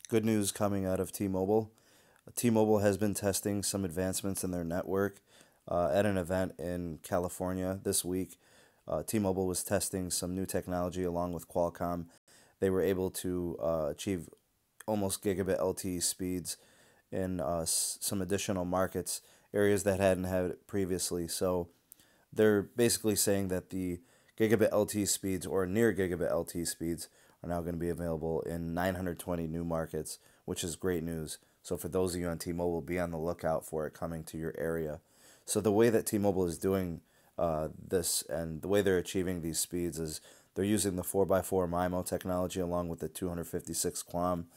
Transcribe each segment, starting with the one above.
Good news coming out of T-Mobile. T-Mobile has been testing some advancements in their network at an event in California this week. T-Mobile was testing some new technology along with Qualcomm. They were able to achieve almost gigabit LTE speeds in some additional markets, areas that hadn't had it previously. So they're basically saying that the gigabit LTE speeds or near gigabit LTE speeds are now going to be available in 920 new markets, which is great news. So for those of you on T-Mobile, be on the lookout for it coming to your area. So the way that T-Mobile is doing this and the way they're achieving these speeds is they're using the 4x4 MIMO technology along with the 256 QAM,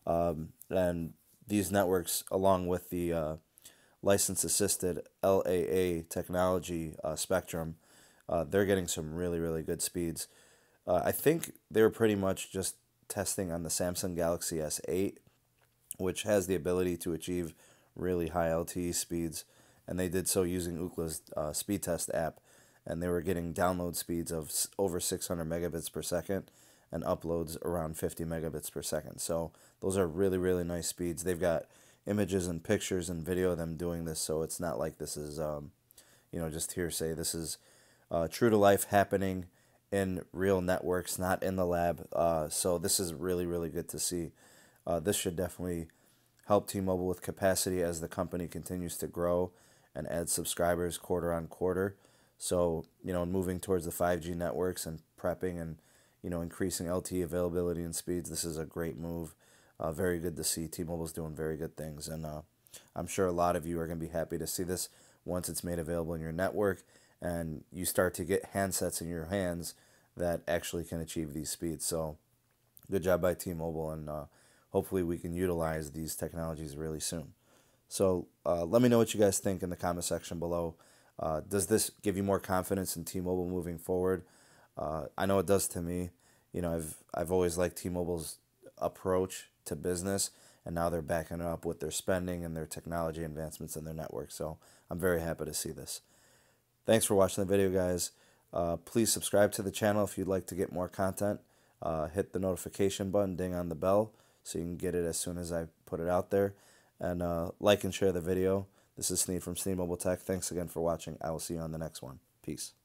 and these networks along with the license assisted LAA technology spectrum, they're getting some really, really good speeds. I think they were pretty much just testing on the Samsung Galaxy S8, which has the ability to achieve really high LTE speeds, and they did so using Ookla's speed test app, and they were getting download speeds of over 600 megabits per second and uploads around 50 megabits per second. So those are really, really nice speeds. They've got images and pictures and video of them doing this, so it's not like this is just hearsay. This is true to life happening in real networks, not in the lab. So this is really, really good to see. This should definitely help T-Mobile with capacity as the company continues to grow and add subscribers quarter on quarter. So, moving towards the 5G networks and prepping and, increasing LTE availability and speeds, this is a great move. Very good to see. T-Mobile's doing very good things, and I'm sure a lot of you are going to be happy to see this once it's made available in your network and you start to get handsets in your hands that actually can achieve these speeds. So, good job by T-Mobile, and hopefully we can utilize these technologies really soon. So let me know what you guys think in the comment section below. Does this give you more confidence in T-Mobile moving forward? I know it does to me. I've always liked T-Mobile's approach to business, and now they're backing it up with their spending and their technology advancements in their network. So I'm very happy to see this. Thanks for watching the video, guys. Please subscribe to the channel if you'd like to get more content. Hit the notification button, ding on the bell, so you can get it as soon as I put it out there. And like and share the video. This is Sneed from Sneed Mobile Tech. Thanks again for watching. I will see you on the next one. Peace.